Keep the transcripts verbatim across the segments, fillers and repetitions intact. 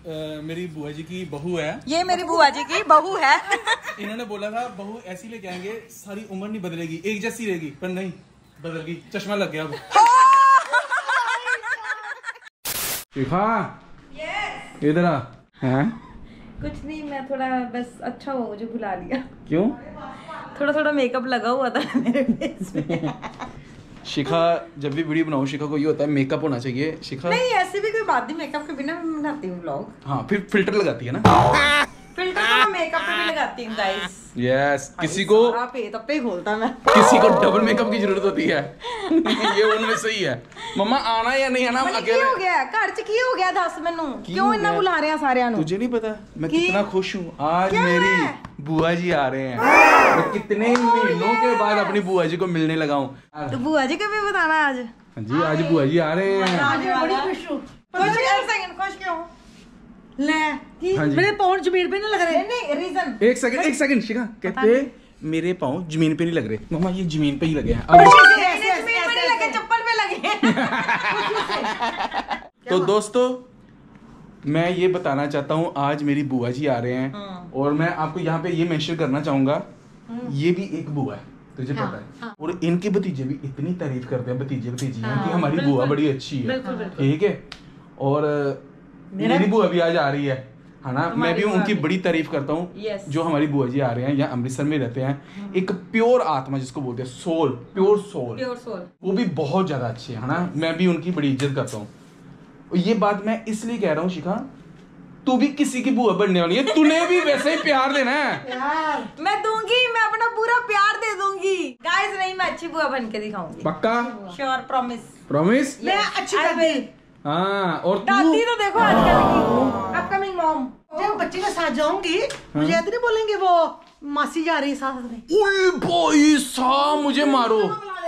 मेरी बुआ जी की बहू है। ये मेरी बुआ जी की बहू है। इन्होंने बोला था बहू ऐसी लेके आएंगे, सारी उम्र नहीं बदलेगी, एक जैसी रहेगी, पर नहीं बदल गई, चश्मा लग गया अब। शिखा इधर आ। हैं? कुछ नहीं, मैं थोड़ा बस अच्छा हुआ मुझे बुला लिया। क्यों? थोड़ा थोड़ा मेकअप लगा हुआ था मेरे फेस में। शिखा जब भी वीडियो बनाओ शिखा को ये होता है मेकअप होना चाहिए। शिखा नहीं ऐसी भी कोई बात नहीं, मेकअप के बिना मैं बनाती हूँ व्लॉग। हाँ फिर फिल्टर लगाती है ना। फिल्टर तो मैं मेकअप पे भी लगाती हूँ गाइस। यस किसी को तब पे खोलता मैं। किसी को डबल मेकअप की जरूरत होती है। ये उनमें सही है। मम्मा आना या नहीं आना अकेले हो गया घर च की हो गया दस मैनू क्यों इन्ना बुला रहे हैं सारे नु? तुझे नहीं पता मैं कितना खुश हूँ आज मेरी बुआ जी आ रहे हैं। मैं कितने महीनों के बाद अपनी बुआ जी को मिलने लगा हूँ। तो बुआ जी को भी बताना आज। जी आज बुआ जी आ रहे हैं। आज बड़ी खुश हूँ। खुश क्यों? ले हाँ मेरे पाँव जमीन पे नहीं लग रहे। नहीं रीजन एक सेकंड एक सेकंड शिखा कहते मेरे पाँव जमीन पे नहीं लग रहे। मम्मा ये जमीन पे ही लगे हैं। जमीन पे नहीं लगे चप्पल पे लगे। तो दोस्तों मैं ये बताना चाहता हूँ आज मेरी बुआ जी आ रहे हैं और मैं आपको यहाँ पे ये मेंशन करना चाहूंगा ये भी एक बुआ है तुझे हाँ, पता है हाँ। और इनके भतीजे भी इतनी तारीफ करते हैं भतीजे भतीजी हाँ, कि हमारी बुआ बड़ी अच्छी है ठीक है। और मेरी बुआ भी आज आ रही है है ना। मैं भी उनकी बड़ी तारीफ करता हूँ जो हमारी बुआ जी आ रहे हैं यहाँ अमृतसर में रहते हैं। एक प्योर आत्मा जिसको बोलते हैं soul pure soul pure soul वो भी बहुत ज्यादा अच्छी है ना। मैं भी उनकी बड़ी इज्जत करता हूँ। ये बात मैं इसलिए कह रहा हूँ शिखा तू भी किसी की बुआ बनने वाली है तूने भी वैसे ही प्यार देना है। यार मैं दूंगी मैं अपना पूरा प्यार दे दूंगी गाइस। नहीं मैं अच्छी बुआ बन के दिखाऊंगी पक्का श्योर प्रॉमिस प्रॉमिस मैं अच्छी दादी। हाँ और दादी तो देखो आजकल की अपकमिंग मॉम। जब बच्चे के साथ जाऊंगी मुझे ऐसे नहीं बोलेंगे वो मासी जा रही साथ में। ओए भाई साहब मुझे मारो।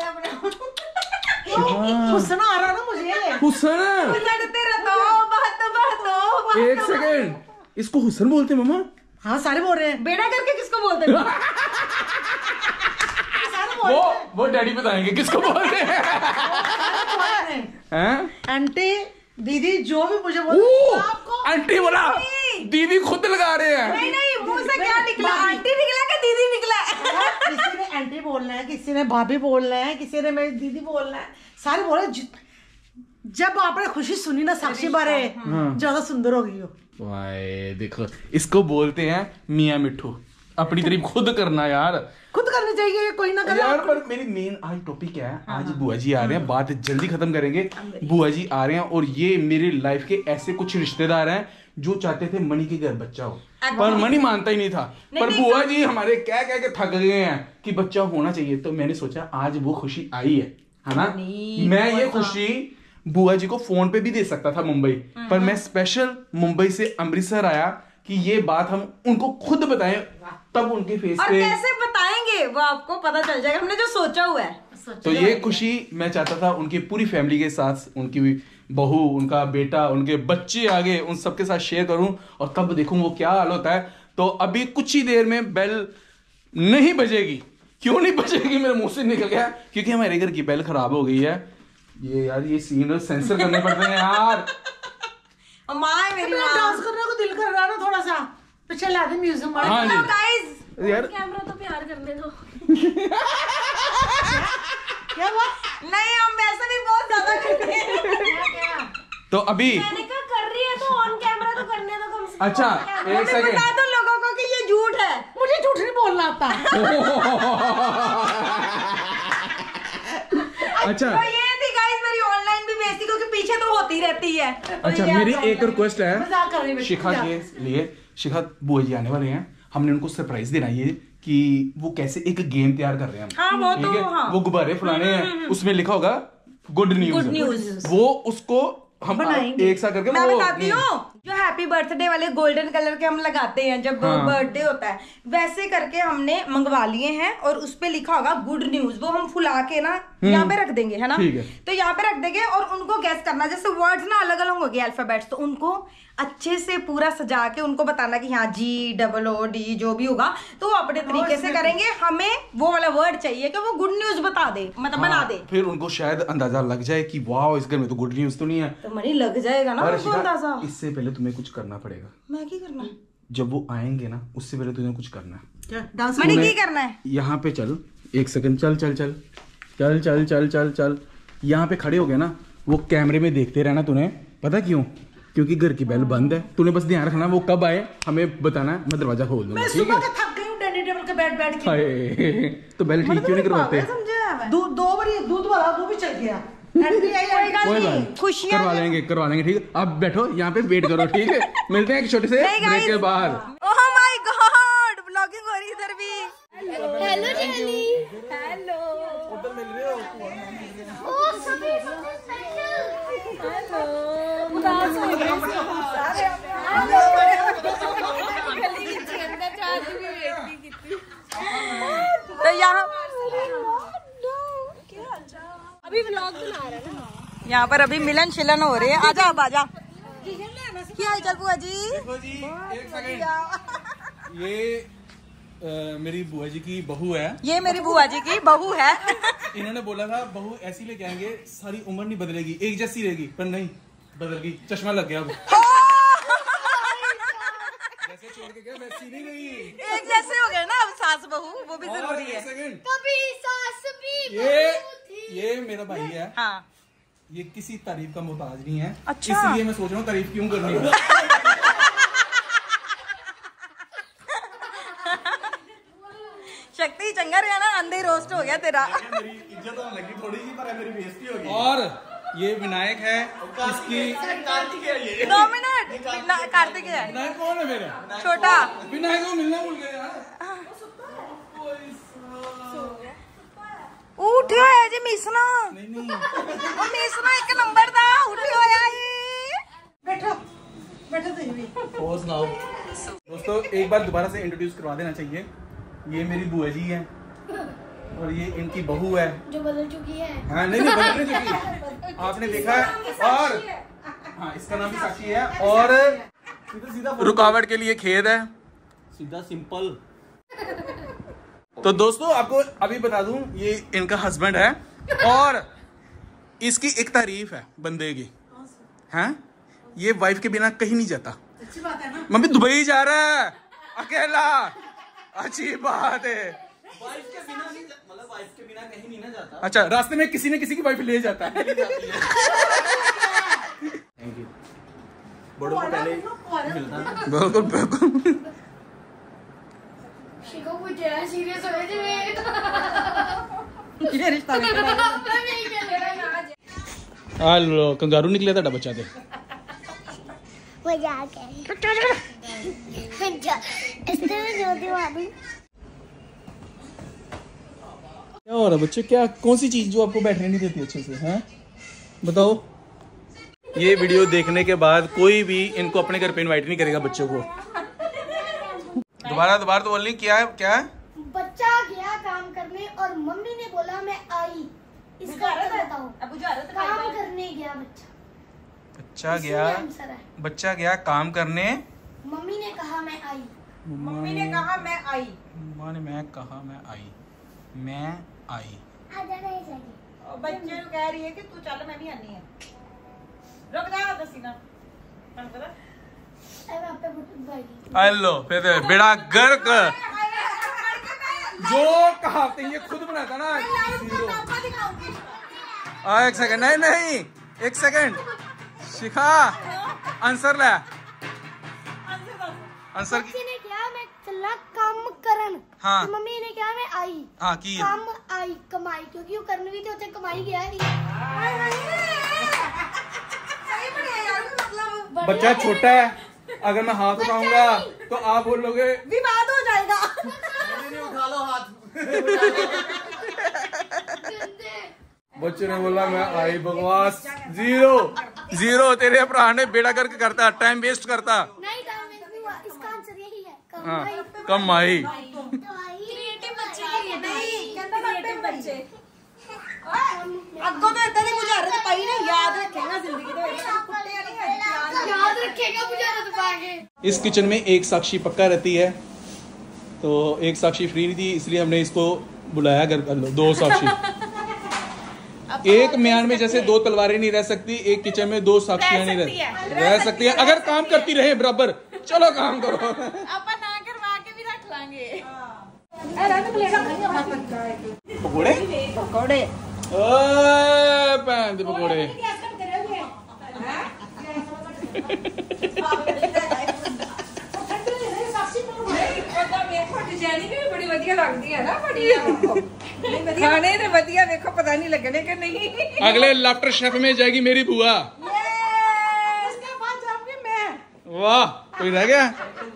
हुस्न आ रहा ना मुझे। हुस्न एक सेकंड इसको हुस्न बोलते हैं मम्मा? हाँ सारे बोल रहे हैं। बेड़ा करके किसको बोलते हैं? वो वो डैडी बताएंगे किसको बोलते हैं। हैं? आंटी दीदी जो भी मुझे बोलते आपको आंटी बोला दीदी खुद लगा रहे हैं। नहीं नहीं मुंह से क्या निकला आंटी निकला कि दीदी निकला? किसी ने आंटी बोलना है किसी ने भाभी बोलना है किसी ने मेरी दीदी बोलना है सारे बोल रहे। जब आपने खुशी सुनी ना साक्षी बारे ज्यादा सुंदर हो गई हो। वाह देखो इसको बोलते हैं मियाँ मिठू। अपनी तारीफ खुद करना यार खुद करनी चाहिए कोई ना करे यार। पर मेरी मेन आज टॉपिक क्या है आज बुआ जी आ रहे हैं बात जल्दी खत्म करेंगे। बुआ जी आ रहे हैं और ये मेरी लाइफ के ऐसे कुछ रिश्तेदार हैं जो चाहते थे मणि के घर बच्चा हो पर मणि मानता ही नहीं था। पर बुआ जी हमारे कह कह के थक गए हैं कि बच्चा होना चाहिए। तो मैंने सोचा आज वो खुशी आई है है ना। मैं ये खुशी बुआ जी को फोन पे भी दे सकता था मुंबई पर मैं स्पेशल मुंबई से अमृतसर आया कि ये बात हम उनको खुद बताएं तब उनके फेस और पे कैसे बताएंगे वो आपको पता चल जाएगा हमने जो सोचा हुआ है। तो ये खुशी मैं चाहता था उनकी पूरी फैमिली के साथ उनकी बहू उनका बेटा उनके बच्चे आगे उन सबके साथ शेयर करूं और तब देखूं वो क्या हाल होता है। तो अभी कुछ ही देर में बेल नहीं बजेगी। क्यों नहीं बजेगी मेरे मुंह से निकल गया क्योंकि हमारे घर की बेल खराब हो गई है। ये यार ये सीन सेंसर करने पड़ते हैं यार। माँ मेरी डांस करने को दिल कर रहा है ना थोड़ा सा पीछे ला दे म्यूजिक मार। हाँ जी गाइस यार कैमरा तो प्यार करने दो। क्या हुआ? नहीं हम वैसे भी बहुत ज्यादा करते हैं। तो अभी मैंने कहा कर रही है तो ऑन कैमरा तो करने दो कम से कम। अच्छा एक सेकंड बता दो लोगों को कि ये झूठ है। मुझे झूठ नहीं बोलना आता। अच्छा तो ये थी गाइस मेरी ऑनलाइन भी बेइज्जती क्योंकि पीछे तो होती रहती है। अच्छा मेरी एक रिक्वेस्ट है शिखा के लिए। शिखा बुआ जी आने वाले हैं हमने उनको सरप्राइज देना ये कि वो कैसे एक गेम तैयार कर रहे हैं। हाँ, वो तो हाँ। वो गुब्बारे फुलाने हैं उसमें लिखा होगा गुड न्यूज गुड न्यूज वो उसको हम एक साथ करके मैं बताती हूँ जो हैप्पी बर्थडे वाले गोल्डन कलर के हम लगाते हैं जब हाँ। बर्थडे होता है वैसे करके हमने मंगवा लिए हैं और उस पे लिखा होगा गुड न्यूज। वो हम फुला के ना यहाँ पे रख देंगे, है ना? ठीक है। तो यहाँ पे रख देंगे और उनको गैस करना, जैसे वर्ड्स ना अलग अलग होंगे अल्फाबेट्स, तो उनको अच्छे से पूरा सजा के उनको बताना कि हाँ जी डबल ओ डी जो भी होगा तो वो अपने तरीके से करेंगे। हमें वो वाला वर्ड चाहिए कि वो गुड न्यूज बता दे, मतलब बना दे। फिर उनको शायद अंदाजा लग जाए कि वाह इस घर में तो गुड न्यूज तो नहीं है, तो मनी लग जाएगा ना उनको अंदाजा। इससे पहले तुम्हें कुछ करना पड़ेगा। मैं क्या करना है? जब वो आएंगे ना उससे पहले तुम्हें कुछ करना है। क्या डांस मनी क्या करना है? यहाँ पे चल, एक सेकंड, चल चल चल चल चल चल चल चल यहाँ पे खड़े हो गए ना, वो कैमरे में देखते रहना। तूने पता क्यों? क्योंकि घर की बेल बंद है। तूने बस ध्यान रखना वो कब आए हमें बताना है, मैं दरवाजा खोल दूंगा। मैं सुबह के थक गई हूँ डाइनिंग टेबल के बैठ बैठ के। हाय, तो बेल ठीक क्यों नहीं करवाते? दूध दो बार दूध वाला वो भी चल गया। एंट्री आई कोई बात कोई नहीं, बात खुशियां करवा लेंगे करवा लेंगे ठीक है। आप बैठो यहाँ पे वेट करो ठीक है। मिलते हैं एक छोटे से ब्रेक के बाद। ओह माय गॉड, ब्लॉगिंग हो रही इधर भी। Hello jelly. हेलो उधर मिल रहे हो? ओ सभी हेलो उदास हो गए सारे। हेलो गली के अंदर चाहती भी वेट की कितनी। तो यहाँ अभी व्लॉग बना रहा है ना, यहाँ पर अभी मिलन शिलन हो रही है। आजा अब आजा। क्या हाल चाल बुआ जी? देखो जी एक सेकंड, ये आ, मेरी बुआ जी की बहू है। ये मेरी बुआ जी की बहू है। इन्होंने बोला था बहू ऐसी लेके आएंगे सारी उम्र नहीं बदलेगी, एक जैसी रहेगी, पर नहीं बदल गई, चश्मा लग गया अब। जैसे छोड़ के गया वैसी नहीं रही। एक जैसे हो गए ना अब सास बहू, वो भी और जरूरी एक है। सेकंड, कभी सास भी ये बहू थी। ये मेरा भाई है। हाँ ये किसी तारीफ का मोहताज नहीं है। अच्छा। इसलिए मैं सोच रहा हूँ तारीफ क्यों करनी है। शक्ति चंगा रहा ना, अंधे रोस्ट हो गया तेरा। मेरी इज्जत होने लगी थोड़ी सी, पर मेरी बेइज्जती हो गई। और ये विनायक है, इसकी दो मिनट। कार्तिक है विनायक कौन है मेरा? छोटा। विनायक को मिलना भूल गए यार। उठियो है जी मिसना। नहीं नहीं वो मिसना एक नंबर था, उठियो है ही। बैठो बैठो तो भी। और सुनाओ दोस्तों, एक बार दोबारा से इंट्रोड्यूस करवा देना चाहिए। ये मेरी बुआ जी है और ये इनकी बहू है जो बदल चुकी है। हाँ नहीं नहीं बदल नहीं चुकी, आपने देखा है। और हाँ इसका नाम भी साक्षी है। और सीधा सीधा रुकावट के लिए खेद है, सीधा सिंपल। तो दोस्तों आपको अभी बता दूं, ये इनका हस्बैंड है और इसकी एक तारीफ है बंदे की, हैं? ये वाइफ के बिना कहीं नहीं जाता। अच्छी बात है ना। मम्मी दुबई जा रहा है अकेला, अच्छी बात है। वाइफ के बिना नहीं, मतलब वाइफ के बिना कहीं नहीं ना जाता। अच्छा, रास्ते में किसी न किसी की वाइफ ले जाता है। Thank you. बड़ों को पहले मिलता है। बिल्कुल बिल्कुल। शिको कुछ है सीरियस हो गए ये रिश्ता हेलो, कंगारू निकले था बच्चा थे। मजाक है। क्या हो रहा है बच्चे? क्या कौन सी चीज जो आपको बैठने नहीं देती अच्छे से, हैं? बताओ। ये वीडियो देखने के बाद कोई भी इनको अपने घर पे इनवाइट नहीं करेगा बच्चों को। दोबारा दोबारा तो बोलनी क्या है क्या है? बच्चा गया काम करने और मम्मी ने बोला मैं आई। इसका अर्थ बताओ। काम करने गया बच्चा। बच्चा गया आंसर है। बच्चा गया काम करने, मम्मी ने कहा मैं आई। मम्मी ने कहा मैं आई। मम्मा ने मैं कहा मैं आई, मैं आई। आजा नहीं जाएगी। और बच्चे को कह रही है कि तू चल मैं भी आनी है। रुक जा दसीना। पता अब आप पे बुट भाई। हेलो, फिर बेड़ा गर्क। जो कहावतें ये खुद बनाता ना। आ, एक सेकंड, नहीं नहीं एक सेकंड, शिखा आंसर ले। आंसर बच्चे ने कहा मैं चला काम करन। हाँ। तो मम्मी ने कहा मैं आई। हाँ की है। काम आई कमाई, क्योंकि वो करने भी तो होते कमाई गया ही। बच्चा छोटा है, अगर मैं हाथ उठाऊंगा तो आप बोलोगे विवाद हो जाएगा। नहीं उठा लो हाथ। बच्चे ने बोला मैं आई, बकवास। Zero zero. तेरे भरा ने बेड़ा गर्क करता, टाइम वेस्ट करता। नहीं टाइम वेस्ट नहीं हुआ, इसका आंसर यही है। हाँ, कमाई। कम आई। क्रिएटिव बच्चे नहीं, कहता क्रिएटिव बच्चे। ਅੱਗੋਂ ਤੋਂ ਇਦਾਂ ਦੀ ਬੁਝਾਰਤ ਪਾਈ ਨਾ याद रखेगा जिंदगी ਦੇ ਵਿੱਚ ਕੁੱਤੇ ਵਾਲੀ याद रखेगा बुझारत पाके। इस किचन में एक साक्षी पक्का रहती है, तो एक साक्षी फ्री नहीं थी इसलिए हमने इसको बुलाया। घर कर लो दो साक्षी। एक म्यान में जैसे दो तलवारें नहीं रह सकती, एक किचन में दो साक्षियां नहीं रह रह सकती है। अगर काम करती रहे बराबर, चलो काम करो। ਆਪਾਂ ਨਾ ਕਰਵਾ ਕੇ ਵੀ ਰੱਖ ਲਾਂਗੇ। पकौड़े पकौड़े ओए भैन दे पकौड़े। डिजाइनिंग भी बड़ी ਵਧੀਆ ਲੱਗਦੀ ਹੈ ਨਾ ਬੜੀ खाने ने ਵਧੀਆ देखो पता नहीं लगने के नहीं। अगले लाफ्टर शेफ में जाएगी मेरी बुआ। इसके बाद जाऊंगी मैं। वाह, कोई रह गया?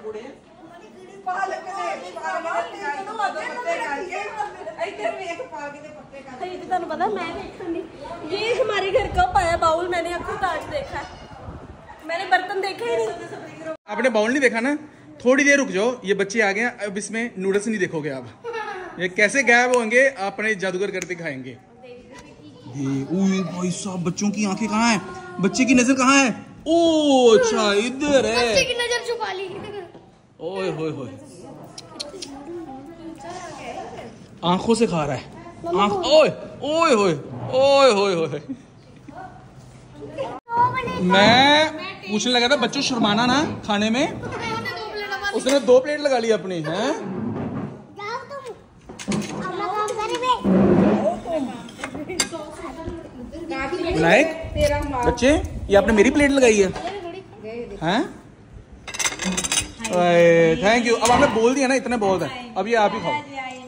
ਤੁਹਾਨੂੰ पता मैं देखूंगी ये हमारे घर कब आया बाउल, मैंने आपको काट देखा है, मैंने बर्तन देखे ही नहीं। आपने बाउल नहीं देखा ना? थोड़ी देर रुक जाओ, ये बच्चे आ गए, अब इसमें नूडल्स नहीं देखोगे आप। ये कैसे गायब होंगे अपने जादूगर करते खाएंगे। ये ओए भाई साहब, बच्चों की आंखें कहाँ हैं? बच्चे की नजर कहाँ है? ओ अच्छा इधर है। बच्चे की नजर छुपा ली। ओए होए होए, आंखों से खा रहा है। आंख ओए ओए होए ओए होए होए। मैं पूछने लगा था बच्चों शर्माना ना खाने में, उसने दो प्लेट लगा ली अपनी। हैं विनायक, बच्चे ये आपने मेरी प्लेट लगाई है? हैं? Thank you. अब आपने बोल दिया ना, इतने बोल दें, अब ये आप ही खाओ।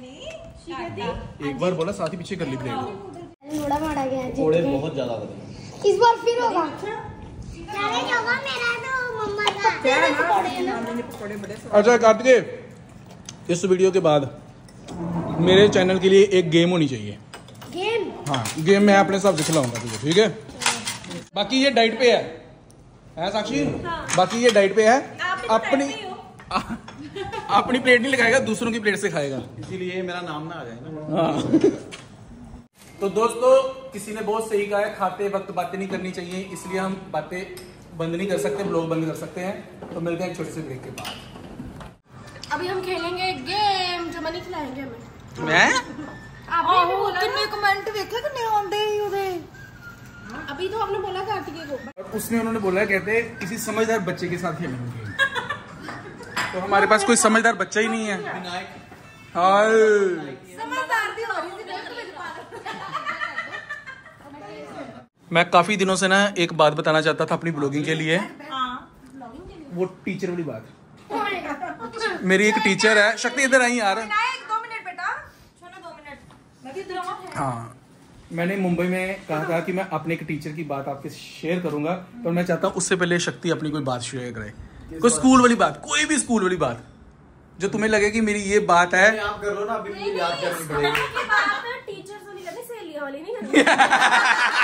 एक बार बोला, साथ ही पीछे कर ली प्लेट। थोड़ा मारा गया पकौड़े बहुत ज्यादा बने। इस बार फिर होगा। चैलेंज होगा मेरा तो मम्मा का। अच्छा कार्तिकेय, इस वीडियो के बाद मेरे चैनल के लिए एक गेम होनी चाहिए। गेम? हाँ, गेम मैं अपने हिसाब से खिलाऊंगा तुझे, ठीक है? बाकी ये डाइट पे है, है साक्षी? हाँ। बाकी ये डाइट पे है, अपनी अपनी प्लेट नहीं लगाएगा, दूसरों की प्लेट से खाएगा, इसीलिए मेरा नाम ना आ जाए ना। हाँ। तो दोस्तों, किसी ने बहुत सही कहा है, खाते वक्त बातें नहीं करनी चाहिए, इसलिए हम बातें बंद नहीं कर सकते, ब्लॉग बंद कर सकते हैं। तो मिलते हैं एक छोटे से ब्रेक के बाद। अभी हम खेलेंगे गेम जो मनी खिलाएंगे हमें। मैं आपने बोला कितने कमेंट देखे कितने आंदे ही उधे। अभी तो आपने बोला कार्तिकेय को, और उसमें उन्होंने बोला, कहते किसी समझदार बच्चे के साथ खेलेंगे। तो हमारे पास कोई समझदार बच्चा ही नहीं है। हाय, समझदार भी हो रही थी। मैं काफी दिनों से ना एक बात बताना चाहता था अपनी ब्लॉगिंग के लिए। वो टीचर वाली बात। मेरी एक टीचर है, शक्ति इधर आई यार। एक दो मिनट बेटा, सुनो दो मिनट, मैं भी इधर आऊं। हाँ, मैंने मुंबई में कहा था कि मैं अपने एक टीचर की बात आपके शेयर करूंगा, पर मैं चाहता हूँ उससे पहले शक्ति अपनी कोई बात शेयर करे, कोई स्कूल वाली बात, कोई भी स्कूल वाली बात जो तुम्हें लगे कि मेरी ये बात है। आप कर लो ना, अभी मुझे याद करनी पड़ेगी। बात टीचर से नहीं करनी, सहेलियों वाली नहीं करनी।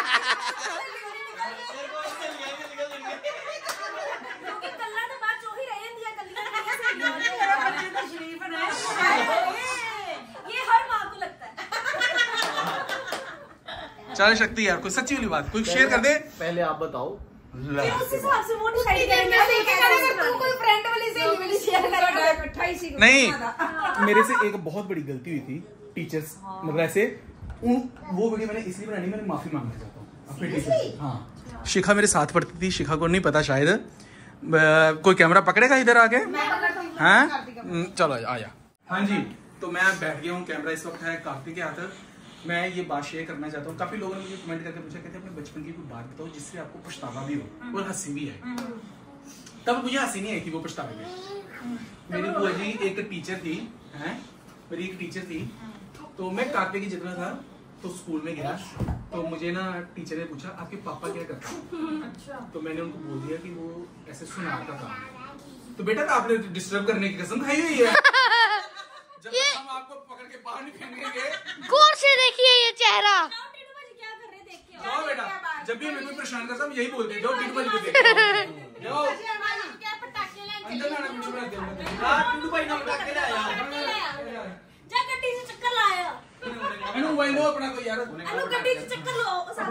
चल शक्ति यार, कोई सच्ची वाली बात कोई शेयर कर दे। पहले आप बताओ। उस हिसाब से वो डिसाइड करेंगे। तू कोई फ्रेंड वाली सहेली वाली शेयर करेगा इकट्ठा ही सीख। नहीं, मेरे से एक बहुत बड़ी गलती हुई थी टीचर्स, मतलब ऐसे उन वो वीडियो मैंने इसलिए बनानी, मैंने माफी मांगना चाहता हूँ अपने टीचर से। हाँ, शिखा मेरे साथ पढ़ती थी, शिखा को नहीं पता शायद। कोई कैमरा पकड़ेगा इधर आके? हाँ चलो आ जा। हाँ जी, तो मैं बैठ गया हूँ, कैमरा इस वक्त है कार्तिक के हाथ। मैं ये बात शेयर करना चाहता हूँ। काफी लोगों ने मुझे कमेंट करके पूछा, कहते हैं अपने बचपन की कोई बात बताओ जिससे आपको पछतावा भी हो और हंसी भी है। तब मुझे हंसी नहीं आई थी वो पछतावे में। मेरी बुआ जी एक टीचर थी, हैं मेरी एक टीचर थी, तो मैं काके की जितना था तो स्कूल में गया, तो मुझे ना टीचर ने पूछा आपके पापा क्या करते हैं? तो मैंने उनको बोल दिया कि वो ऐसे सुनाता था। तो बेटा तो आपने डिस्टर्ब करने की कसम खाई हुई है। जब तक हम आपको पकड़ के बाहर नहीं फेंकेंगे। गौर से देखिए ये चेहरा। क्या कर रहे देखिए। जाओ बेटा, जब भी हमें कोई परेशान करता हम यही बोलते हैं, जाओ टीटू भाई को देखो। जाओ क्या पटाखे ले अंदर ना वीडियो बना दे। हां टीटू भाई ने पटाखे लाया। जा गड्डी से चक्कर लाया। अनु भाई लो अपना कोई यार। अनु गड्डी से चक्कर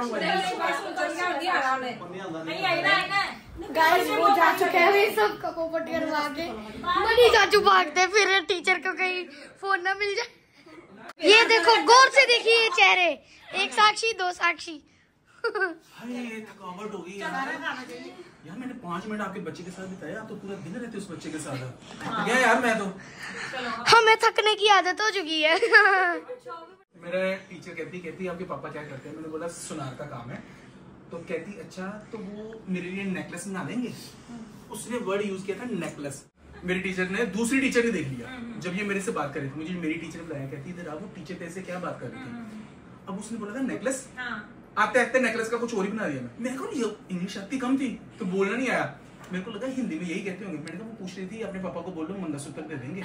गाइस वो जा चुके हैं सबका पोपट करवा के। मनी चाचू भागते फिर टीचर को कहीं फोन ना मिल जाए। ये देखो गौर से देखिए ये चेहरे, एक साक्षी दो साक्षी। थकावट हो गई यार। यार मैंने पाँच मिनट आपके बच्चे के साथ बिताया, आप तो पूरा दिन रहते उस बच्चे के साथ। क्या यार मैं तो हमें थकने की आदत हो चुकी है। मेरा टीचर कहती कहती आपके पापा क्या करते हैं? मैंने बोला सुनार का काम है। तो कहती अच्छा तो वो मेरे लिए नेकलेस बना देंगे। उसने वर्ड यूज किया था नेकलेस। मेरी टीचर ने दूसरी टीचर ने देख लिया जब ये मेरे से बात कर रही थी। मुझे मेरी टीचर ने बुलाया, कहती इधर आप वो टीचर कैसे क्या बात कर रही थी। अब उसने बोला था नेकलेस, आते आते नेकलेस का कुछ और ही बना दिया। मैं मेरे को ये इंग्लिश आती कम थी तो बोलना नहीं आया। मेरे को लगा हिंदी में यही कहते होंगे। मैंने कहा वो पूछ रही थी अपने पापा को बोल लो मंगलसूत्र दे देंगे।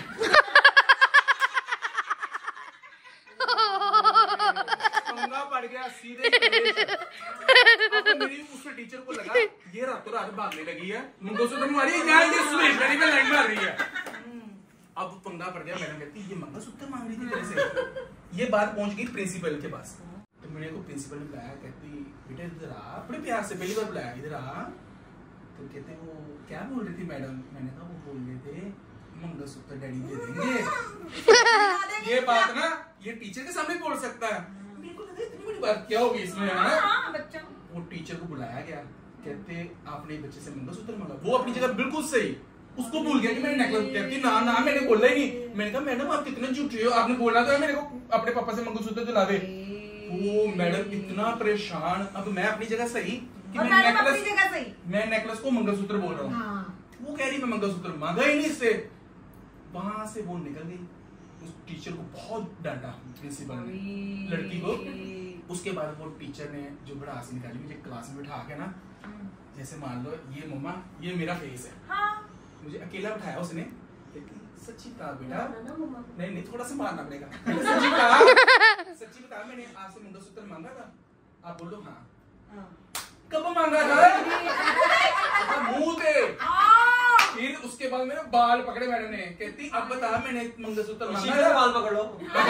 पड़ गया सीधे। अब मेरी उसके टीचर को लगा ये रातों रात भागने लगी है, मंगलसूत्र मारी ये स्टेशनरी में लाइन मार रही है। अब पंगा पड़ गया। मैडम कहती ये मंगलसूत्र मांग रही थी तेरे से। ये बात पहुंच गई प्रिंसिपल के पास। तो मैंने को प्रिंसिपल ने बुलाया, कहती बेटा इधर आ। बड़े प्यार से पहली बार बुलाया, इधर आ। तो कहते वो क्या बोल रही थी मैडम? मैंने कहा वो बोल रहे थे मंगलसूत्र डैडी दे देंगे। ये बात ना ये टीचर के सामने बोल सकता है। मेरे को लगा इतनी बड़ी बात क्या होगी इसमें, है ना? वो टीचर को बुलाया गया, कहते आपने बच्चे से मंगलसूत्र मांगा। वो अपनी जगह बिल्कुल सही, उसको भूल गया कि मैंने नेकलेस। कहती ना ना मैंने बोला ही नहीं। मैंने कहा मैडम आप कितने झूठे हो, आपने बोला तो मेरे को अपने पापा से मंगलसूत्र दिला दे। वो मैडम इतना परेशान। अब मैं अपनी जगह सही कि मैं नेकलेस मैं नेकलेस को मंगलसूत्र बोल रहा हूँ। वो कह रही मैं मंगलसूत्र मांगा ही नहीं इससे। वहां से वो निकल गई। उस टीचर को बहुत डांटा प्रिंसिपल ने लड़की को। उसके बाद वो टीचर ने जो भड़ास निकाली मुझे क्लास में बिठा के ना, जैसे मान लो ये मम्मा ये मेरा फेस है। हाँ। मुझे अकेला बिठाया उसने। सच्ची बता बेटा। नहीं नहीं थोड़ा सा मारना पड़ेगा। सच्ची बता सच्ची बता मैंने आपसे मंगलसूत्र मांगा था? आप बोलो हाँ। कब मांगा था? मुंह थे। फिर उसके बाद मेरे बाल पकड़े मैडम ने। कहती अब बता मैंने मंगलसूत्र मांगा था? बाल पकड़ो।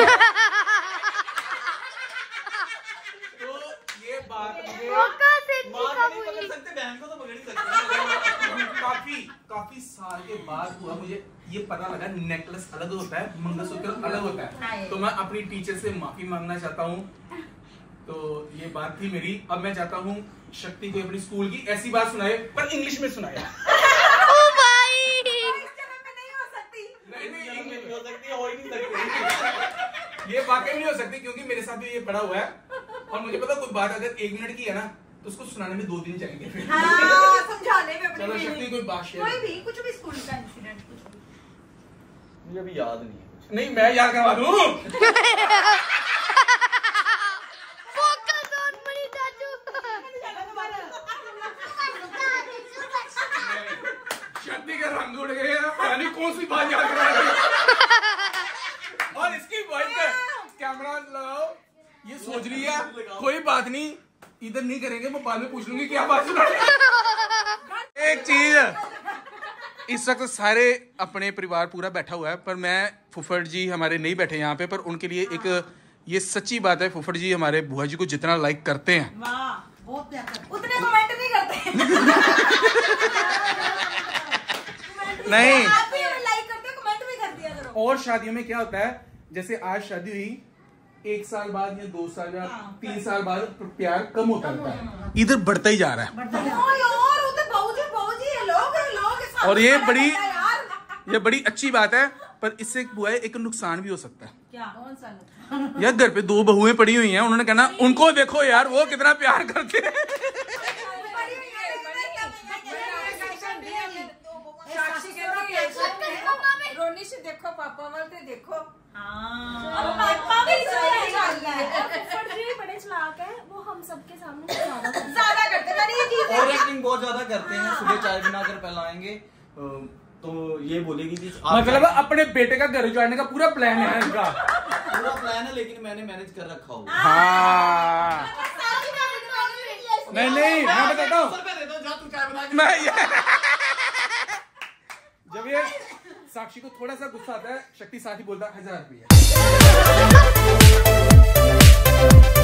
तो ये बात काफी काफी साल के बाद हुआ। मुझे ये पता लगा नेकलेस अलग होता है, मंगलसूत्र अलग होता है। तो मैं अपनी टीचर से माफी मांगना चाहता हूँ। तो ये बात थी मेरी। अब मैं चाहता हूँ शक्ति को अपनी स्कूल की ऐसी बात सुनाए पर इंग्लिश में सुनाए। ये वाकई नहीं हो सकती क्योंकि मेरे साथ भी ये पड़ा हुआ है। और मुझे पता कोई बात अगर एक मिनट की है ना तो उसको सुनाने में दो दिन जाएंगे। फिर हाँ, समझाने में अपनी चलो शक्ति कोई बात कोई भी कुछ भी स्कूल का इंसिडेंट कुछ भी मुझे अभी याद नहीं है कुछ। नहीं मैं याद करवा दूं। शक्ति के रंग उड़ गए हैं। कौन सी बात याद करा रही है? और इसकी वॉइस है कैमरा लगाओ। ये सोच रही है कोई बात नहीं इधर नहीं करेंगे, मैं बाद में पूछ लूंगी क्या बात सुना। एक चीज इस वक्त सारे अपने परिवार पूरा बैठा हुआ है पर मैं फुफड़ जी हमारे नहीं बैठे यहाँ पे। पर उनके लिए एक ये सच्ची बात है, फुफड़ जी हमारे बुआ जी को जितना लाइक करते हैं बहुत उतने कमेंट नहीं करते। नहीं आप भी हमें लाइक करते हो, कमेंट भी कर दिया करो। और शादियों में क्या होता है जैसे आज शादी हुई एक साल बाद या दो साल या तीन साल बाद प्यार कम होता है, इधर बढ़ता ही जा रहा है। और ये बड़ी ये बड़ी अच्छी बात है पर इससे बुआ एक नुकसान भी हो सकता है। क्या? कौन सा नुकसान? यार घर पे दो बहुएं पड़ी हुई हैं, उन्होंने कहना उनको देखो यार वो कितना प्यार करते हैं। देखो पापा वाले देखो। और पापा भी बड़े चलाक है, वो हम सबके सामने ज्यादा ज्यादा करते हैं ये चीज। और एक्टिंग बहुत ज्यादा करते हैं। सुबह चाय बनाकर पहलाएंगे तो ये बोलेगी कि मतलब अपने बेटे का घर उजाड़ने का पूरा प्लान है इनका। पूरा प्लान है लेकिन मैंने मैनेज कर रखा होगा। हाँ नहीं नहीं मैं बताता हूँ मैं जब ये साक्षी को थोड़ा सा गुस्सा आता है शक्ति साथ ही बोलता है हजार रुपया।